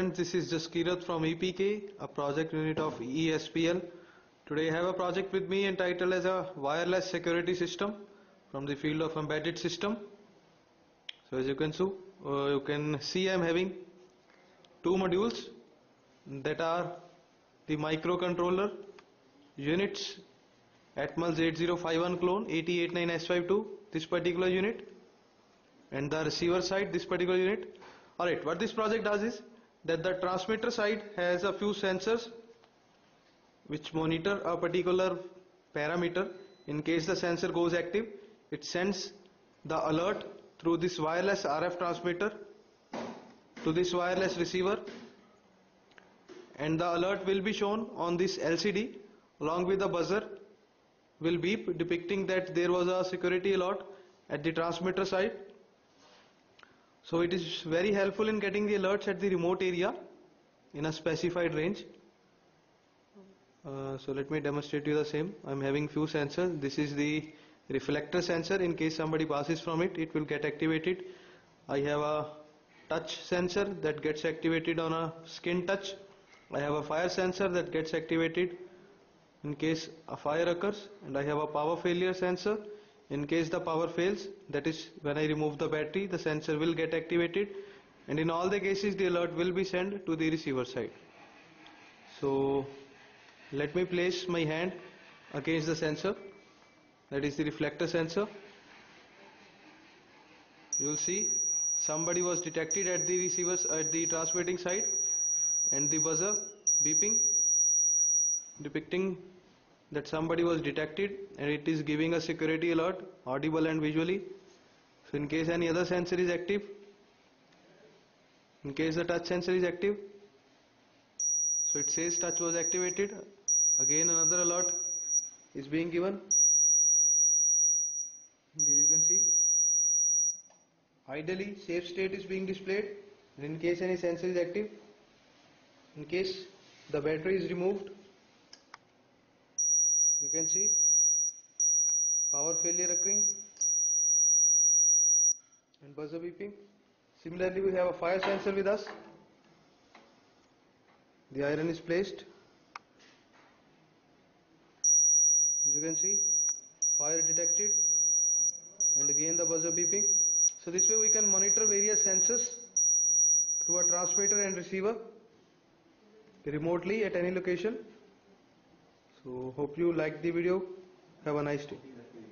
friends, this is Jaskirat from EPK, a project unit of ESPL. Today I have a project with me entitled as a wireless security system from the field of embedded system. So as you can see I am having two modules that are the microcontroller units Atmel Z051 clone 8089S52, this particular unit, and the receiver side, this particular unit. Alright, what this project does is that the transmitter side has a few sensors which monitor a particular parameter. In case the sensor goes active, it sends the alert through this wireless RF transmitter to this wireless receiver, and the alert will be shown on this LCD along with the buzzer will beep depicting that there was a security alert at the transmitter side. So it is very helpful in getting the alerts at the remote area in a specified range. So let me demonstrate you the same. I am having few sensors. This is the reflector sensor. In case somebody passes from it, it will get activated. I have a touch sensor that gets activated on a skin touch. I have a fire sensor that gets activated in case a fire occurs, and I have a power failure sensor. In case the power fails, that is when I remove the battery, the sensor will get activated, and in all the cases the alert will be sent to the receiver side. So let me place my hand against the sensor, that is the reflector sensor. You will see somebody was detected at the receivers at the transmitting side, and the buzzer beeping depicting that somebody was detected, and it is giving a security alert audible and visually. So in case any other sensor is active, in case the touch sensor is active, so it says touch was activated, again another alert is being given. Here you can see ideally safe state is being displayed, and in case any sensor is active, in case the battery is removed, you can see power failure occurring and buzzer beeping. Similarly, we have a fire sensor with us. The iron is placed. As you can see, fire detected, and again the buzzer beeping. So this way we can monitor various sensors through a transmitter and receiver remotely at any location. So hope you liked the video. Have a nice day.